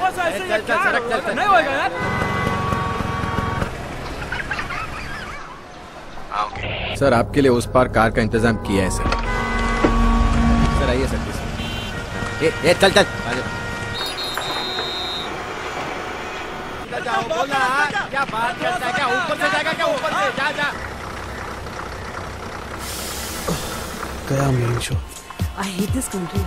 थोड़ा सा ऐसे नहीं होगा यार। सर आपके लिए उस पार कार का इंतजाम किया है सर। सर आइए सर। ए चल चल जाओ। बोला क्या बात करता है? क्या ऊपर से जाएगा? क्या ऊपर से? जा जा। गया मेरी शो। I hate this country.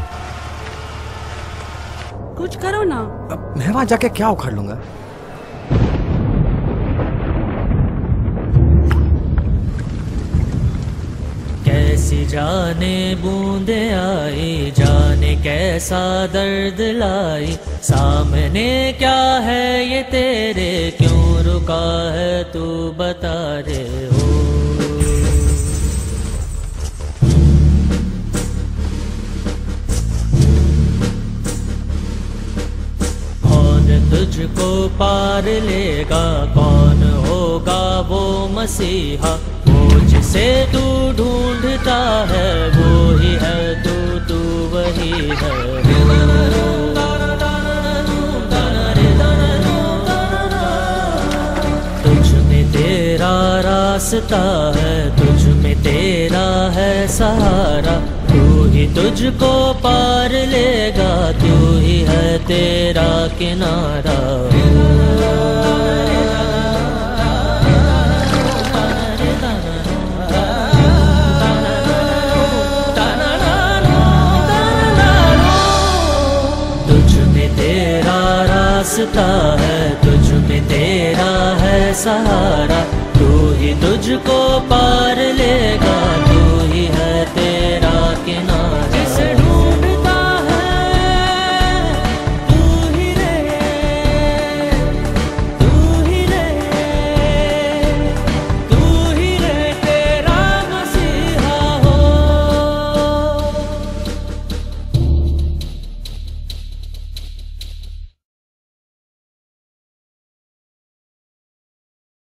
कुछ करो ना। अब मैं वहां जाके क्या उखाड़ लूंगा? कैसी जाने बूंदे आई, जाने कैसा दर्द लाई, सामने क्या है ये तेरे, क्यों रुका है तू बता रे हो। तुझको पार लेगा, कौन होगा वो मसीहा, वो जिसे तू ढूंढता है, वो ही है तू वही है। तुझ में तेरा रास्ता है, तुझ में तेरा है सहारा, तू ही तुझको पार लेगा, तू ही है तेरा किनारा। तुझ में तेरा रास्ता है, तुझ में तेरा है सहारा, तू ही तुझको पार लेगा।